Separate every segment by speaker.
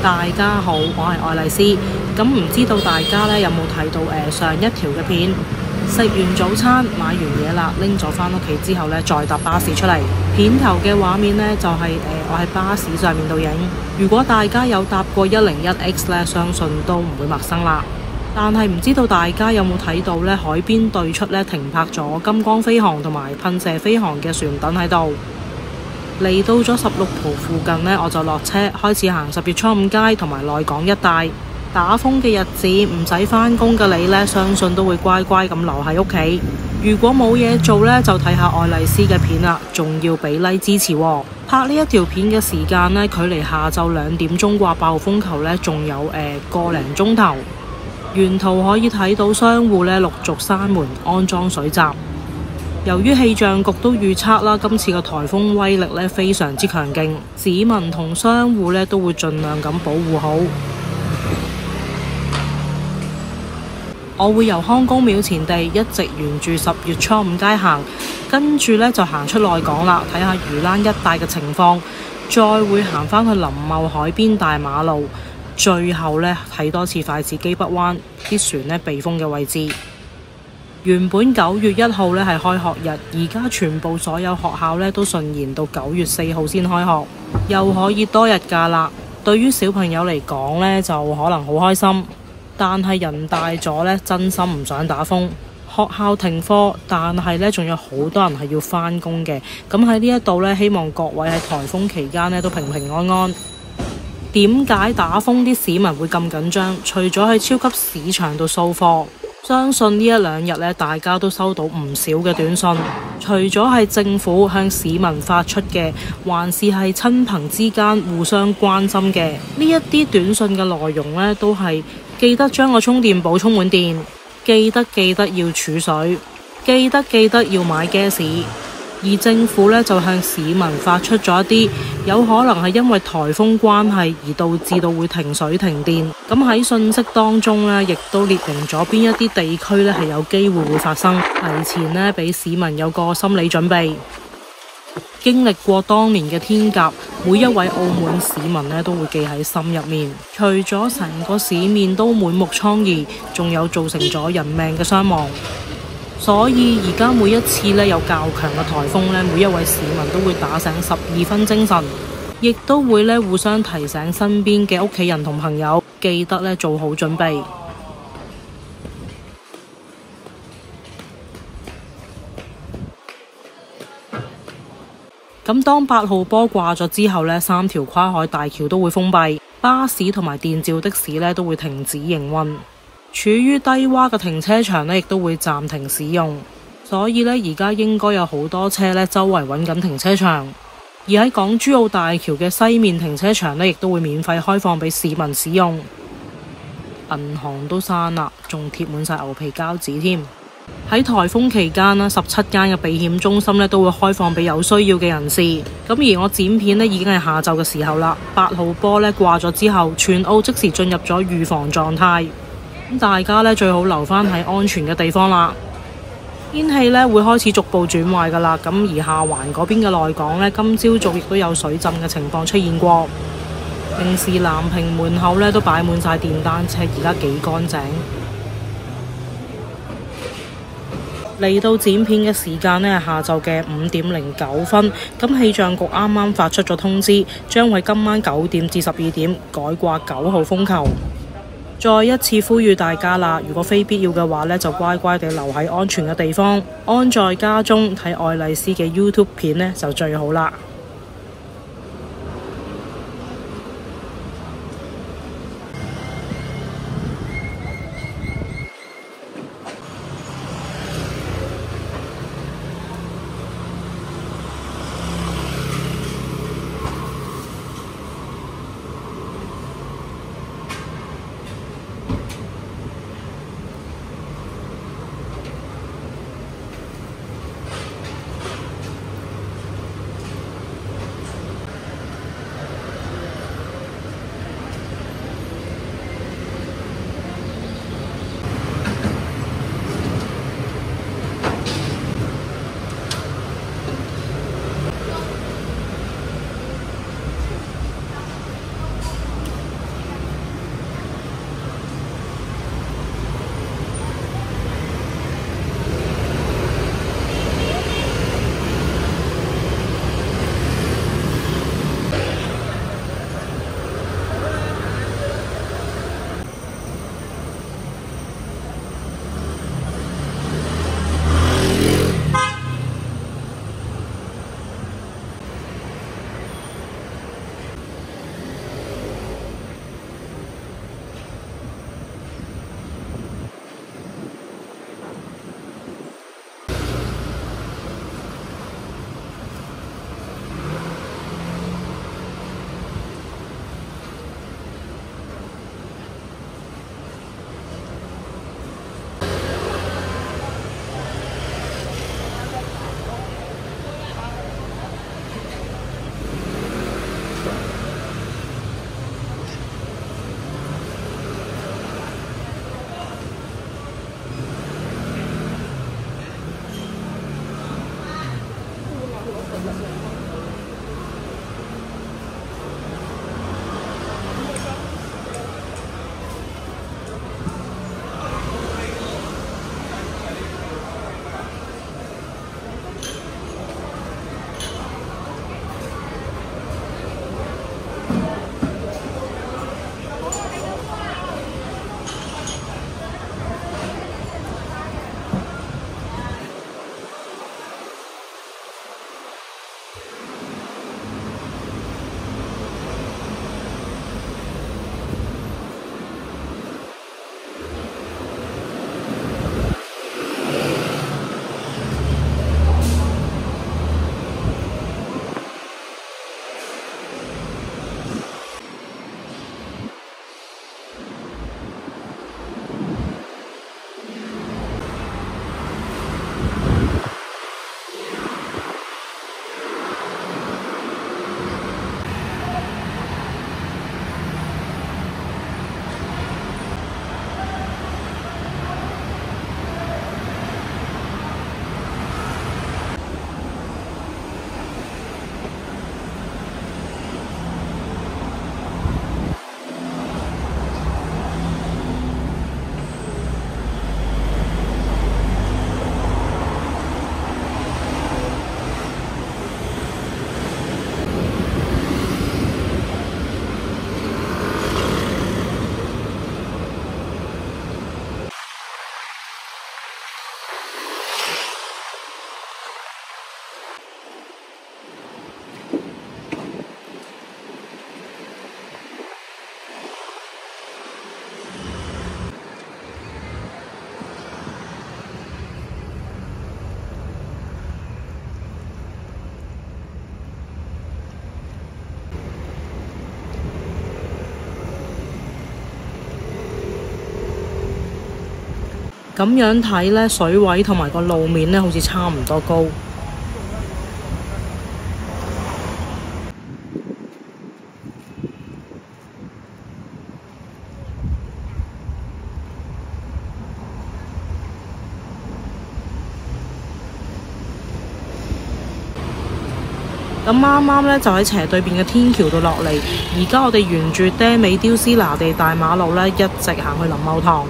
Speaker 1: 大家好，我係愛麗絲。咁唔知道大家呢有冇睇到上一條嘅片？食完早餐買完嘢啦，拎咗返屋企之後呢，再搭巴士出嚟。片頭嘅畫面呢，就係我喺巴士上面度影。如果大家有搭過101X 呢，相信都唔會陌生啦。但係唔知道大家有冇睇到呢？海邊對出呢，停泊咗金光飛航同埋噴射飛航嘅船躉喺度。嚟到咗16浦附近呢，我就落車開始行10月初5街同埋內港一帶。打風嘅日子唔使返工嘅你呢，相信都會乖乖咁留喺屋企。如果冇嘢做呢，就睇下愛麗絲嘅片啦，仲要俾 like 支持喎。拍呢一條片嘅時間呢，距離下晝2點鐘掛8號風球呢，仲有個零鐘頭。沿途可以睇到商戶呢陸續閂門安裝水閘。由於氣象局都預測啦，今次嘅颱風威力呢非常之強勁，市民同商戶呢都會盡量咁保護好。我會由康公廟前地一直沿住10月初5街行，跟住呢就行出內港啦，睇下魚欄一帶嘅情況，再會行返去林茂海邊大馬路，最後呢睇多次筷子基北灣啲船呢避風嘅位置。原本9月1號呢係開學日，而家全部所有學校呢都順延到9月4號先開學，又可以多日假啦。對於小朋友嚟講呢，就可能好開心，但係人大咗呢，真心唔想打風。學校停課，但係呢仲有好多人係要返工嘅。咁喺呢一度呢，希望各位喺颱風期間呢都平平安安。點解打風啲市民會咁緊張？除咗去超級市場度掃貨，相信呢一兩日呢，大家都收到唔少嘅短信。除咗係政府向市民發出嘅，還是係親朋之間互相關心嘅呢一啲短信嘅內容呢，都係記得將個充電寶充滿電，記得要儲水，記得要買 gas。而政府呢，就向市民發出咗一啲有可能係因為颱風關係而導致到會停水停電。咁喺信息當中呢，亦都列明咗邊一啲地區呢係有機會發生，提前呢俾市民有個心理準備。經歷過當年嘅天鴿，每一位澳門市民呢都會記喺心入面。除咗成個市面都滿目瘡痍，仲有造成咗人命嘅傷亡。所以而家每一次呢有較強嘅颱風呢，每一位市民都會打醒12分精神，亦都會呢互相提醒身邊嘅屋企人同朋友，記得呢做好準備。咁當8號波掛咗之後呢，3條跨海大橋都會封閉，巴士同埋電召的士呢都會停止營運。處於低窪嘅停車場呢亦都會暫停使用。所以呢，而家應該有好多車呢周圍揾緊停車場。而喺港珠澳大橋嘅西面停車場呢，亦都會免費開放俾市民使用。銀行都閂啦，仲貼滿晒牛皮膠紙添。喺颱風期間呢，17間嘅避險中心呢都會開放俾有需要嘅人士。咁而我剪片呢已經係下晝嘅時候啦，8號波呢掛咗之後，全澳即時進入咗預防狀態。咁大家呢最好留返喺安全嘅地方啦。天氣呢會開始逐步轉壞㗎啦。咁而下環嗰邊嘅內港呢，今朝早亦都有水浸嘅情況出現過。平時南屏門口呢都擺滿晒電單車，而家幾乾淨。嚟到剪片嘅時間呢，下晝嘅5點09分。咁氣象局啱啱發出咗通知，將喺今晚9點至12點改掛9號風球。再一次呼籲大家啦，如果非必要嘅話呢，就乖乖地留喺安全嘅地方，安在家中睇愛麗絲嘅 YouTube 片呢，就最好啦。 咁樣睇呢，水位同埋個路面呢，好似差唔多高。咁啱啱呢，就喺斜對面嘅天橋度落嚟，而家我哋沿住爹美雕斯拿地大馬路呢，一直行去林茂塘。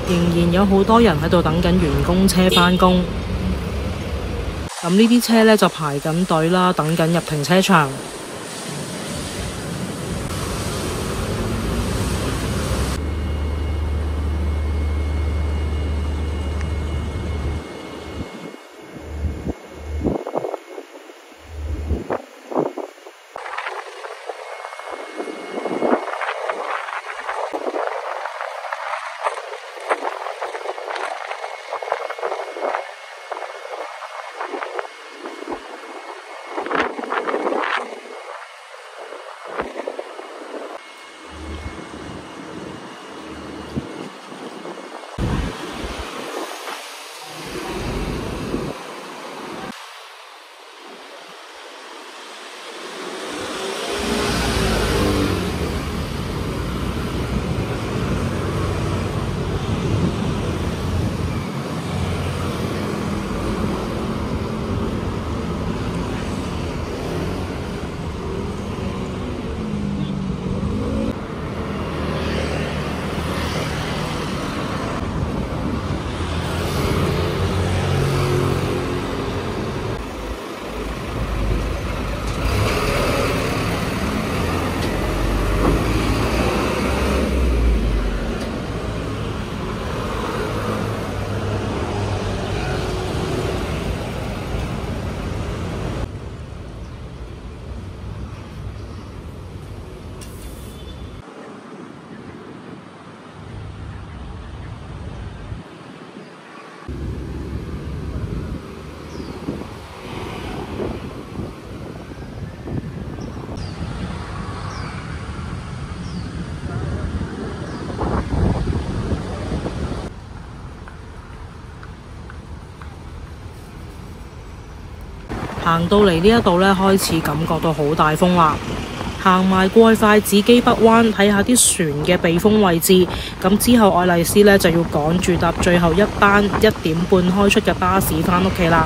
Speaker 1: 仍然有好多人喺度等緊員工車返工。咁呢啲車呢，就排緊隊啦，等緊入停車場。行到嚟呢一度呢，開始感覺到好大風啦。行埋過去筷子基北灣，睇下啲船嘅避風位置。咁之後愛麗絲呢，就要趕住搭最後一班1點半開出嘅巴士返屋企啦。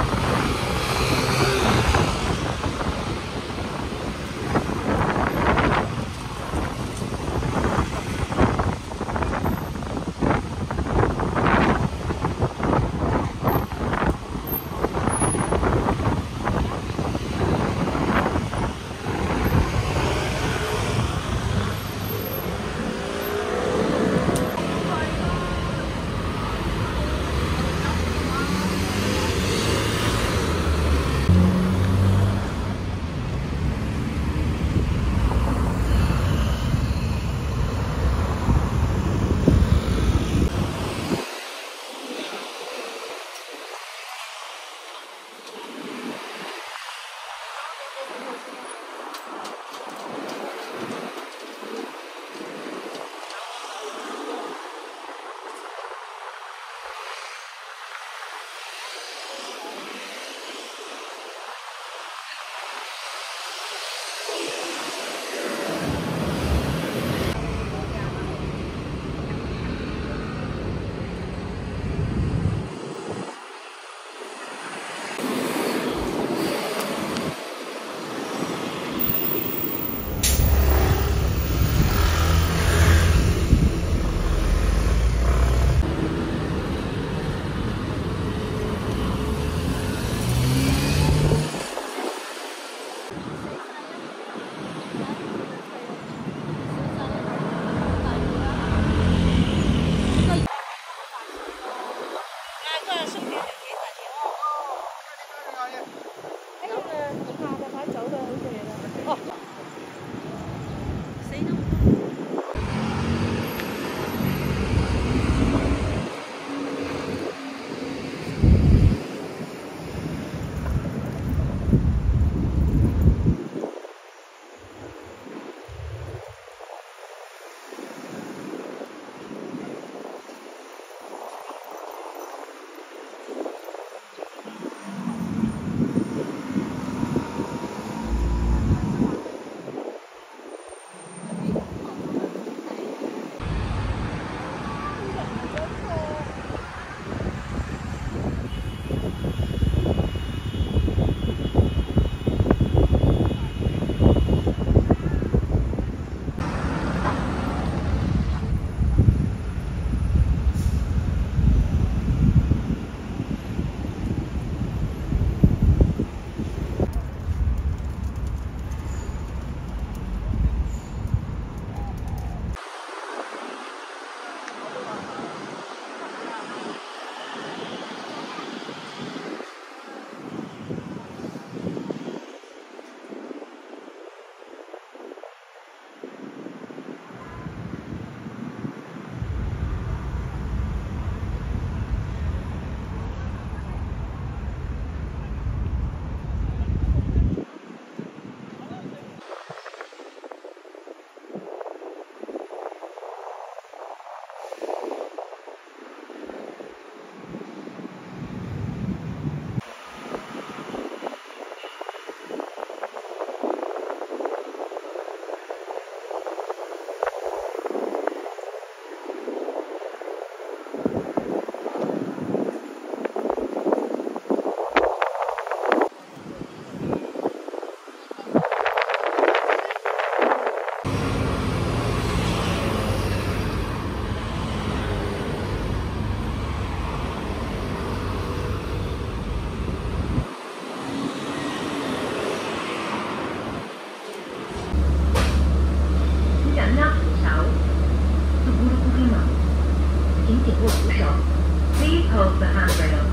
Speaker 2: 请紧握扶手。Please hold the handrail.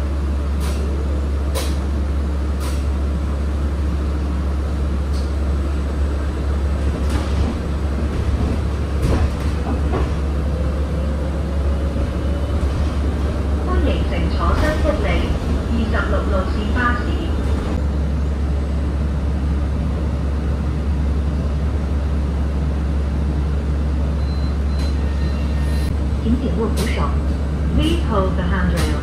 Speaker 2: 歡迎乘坐新福利26路線巴士。請緊握扶手。Please hold the handrail.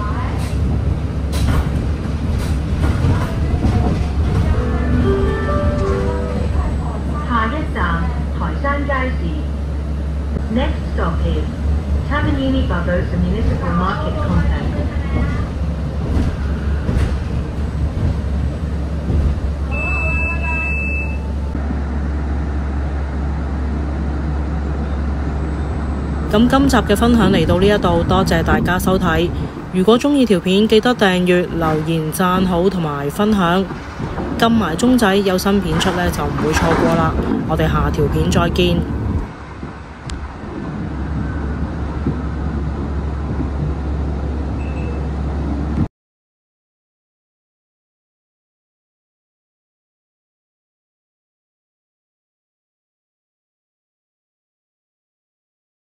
Speaker 2: 下一站台山街市。Next stop is Tamanini Barbosa Municipal Market Complex.
Speaker 1: 咁今集嘅分享嚟到呢一度，多謝大家收睇。如果鍾意條片，記得訂閱、留言、讚好同埋分享，撳埋鐘仔，有新片出呢就唔會錯過啦。我哋下條片再見。